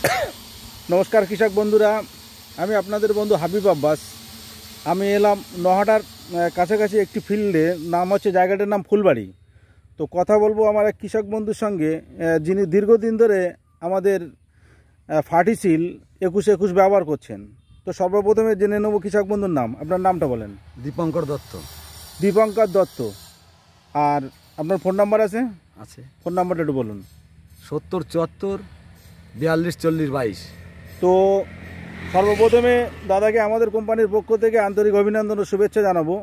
নমস্কার কৃষক বন্ধুরা, আমি আপনাদের বন্ধু হাবিব আব্বাস। আমি এলাম নহাটার কাছাকাছি একটি ফিল্ডে, নাম হচ্ছে জায়গাটার নাম ফুলবাড়ি। তো কথা বলবো আমার এক কৃষক বন্ধুর সঙ্গে, যিনি দীর্ঘদিন ধরে আমাদের ফার্টিসিল 21-21 ব্যবহার করছেন। তো সর্বপ্রথমে জেনে নেব কৃষক বন্ধুর নাম। আপনার নামটা বলেন। দীপঙ্কর দত্ত। দীপঙ্কর দত্ত। আর আপনার ফোন নাম্বার আছে? আছে। ফোন নাম্বারটা একটু বলুন। 70 74 42 40 22। তো সর্বপ্রথমে দাদাকে আমাদের কোম্পানির পক্ষ থেকে আন্তরিক অভিনন্দন ও শুভেচ্ছা জানাবো।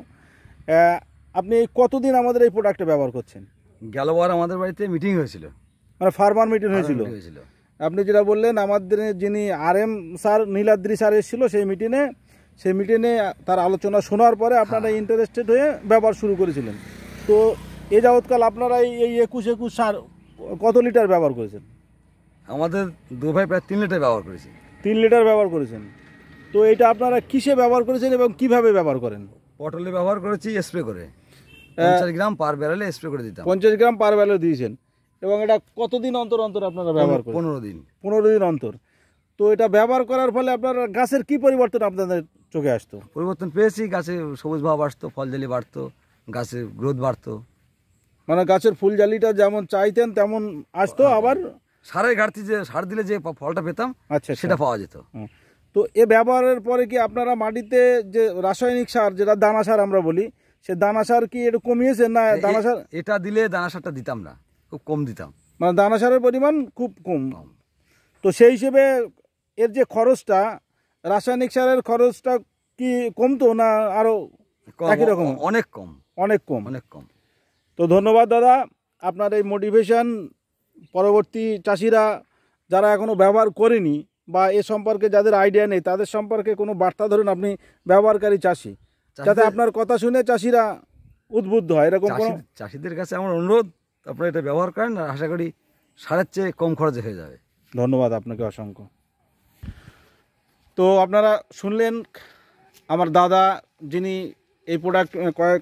আপনি কতদিন আমাদের এই প্রোডাক্টটা ব্যবহার করছেন? গেলবার আমাদের বাড়িতে মিটিং হয়েছিল, মানে ফার্মার মিটিং হয়েছিল। আপনি যেটা বললেন, আমাদের যিনি RM স্যার, নীলাদ্রি স্যার এসেছিল সেই মিটিংয়ে তার আলোচনা শোনার পরে আপনারা ইন্টারেস্টেড হয়ে ব্যবহার শুরু করেছিলেন। তো এ যাবৎকাল আপনারা এই 21-21 সার কত লিটার ব্যবহার করেছেন? আমাদের দু ভাই প্রায় 3 লিটার ব্যবহার করেছি। 3 লিটার ব্যবহার করেছেন। তো এটা আপনারা কিসে ব্যবহার করেছেন এবং কিভাবে ব্যবহার করেন? পটলে ব্যবহার করেছি স্প্রে করে, 50 গ্রাম পার ব্যারেলে স্প্রে করে দিতাম। 50 গ্রাম পার ব্যারেলে দিয়েছেন। এবং এটা কতদিন অন্তর অন্তর আপনারা ব্যবহার করেন? 15 দিন। 15 দিন অন্তর। তো এটা ব্যবহার করার ফলে আপনার গাছের কি পরিবর্তন আপনাদের চোখে আসতো? পরিবর্তন পেয়েছি, গাছে সবুজ ভাব আসতো, ফল জালি বাড়তো, গাছের গ্রোথ বাড়তো। মানে গাছের ফুল জালিটা যেমন চাইতেন তেমন আসতো, আবার সারের ঘাটতি, যে সার দিলে যে ফলটা পেতাম আচ্ছা সেটা পাওয়া যেত। তো এ ব্যবহারের পরে কি আপনারা মাটিতে যে রাসায়নিক সার, যেটা দানা সার আমরা বলি, সে দানা সার কি একটু কমিয়েছেন? না দানা সার এটা দিলে দানা সারটা দিতাম না, খুব কম দিতাম, মানে দানা সারের পরিমাণ খুব কম। তো সেই হিসেবে এর যে খরচটা, রাসায়নিক সারের খরচটা কি কমতো না আরো একই রকম? অনেক কম, অনেক কম, অনেক কম। তো ধন্যবাদ দাদা, আপনার এই মোটিভেশন পরবর্তী চাষিরা যারা এখনও ব্যবহার করেনি বা এ সম্পর্কে যাদের আইডিয়া নেই তাদের সম্পর্কে কোনো বার্তা ধরুন, আপনি ব্যবহারকারী চাষি, যাতে আপনার কথা শুনে চাষিরা উদ্বুদ্ধ হয়। এরকম চাষিদের কাছে আমার অনুরোধ, আপনারা এটা ব্যবহার করেন, আর আশা করি সারের চেয়ে কম খরচে হয়ে যাবে। ধন্যবাদ আপনাকে অসংখ্য। তো আপনারা শুনলেন আমার দাদা, যিনি এই প্রোডাক্ট কয়েক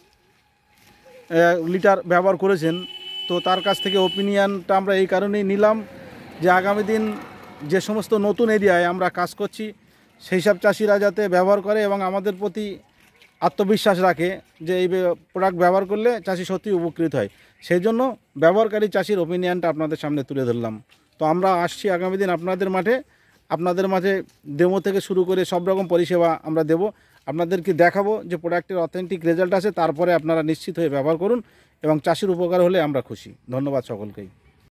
লিটার ব্যবহার করেছেন। তো তার কাছ থেকে ওপিনিয়নটা আমরা এই কারণেই নিলাম যে আগামী দিন যে সমস্ত নতুন এরিয়ায় আমরা কাজ করছি সেই সব চাষিরা যাতে ব্যবহার করে এবং আমাদের প্রতি আত্মবিশ্বাস রাখে যে এই প্রোডাক্ট ব্যবহার করলে চাষি সত্যি উপকৃত হয়। সেই জন্য ব্যবহারকারী চাষির ওপিনিয়নটা আপনাদের সামনে তুলে ধরলাম। তো আমরা আসছি আগামী দিন আপনাদের মাঝে ডেমো থেকে শুরু করে সব রকম পরিষেবা আমরা দেব। আপনাদেরকে দেখাবো যে প্রোডাক্টের অথেন্টিক রেজাল্ট আছে, তারপরে আপনারা নিশ্চিত হয়ে ব্যবহার করুন এবং চাষির উপকার হলে আমরা খুশি। ধন্যবাদ সকলকেই।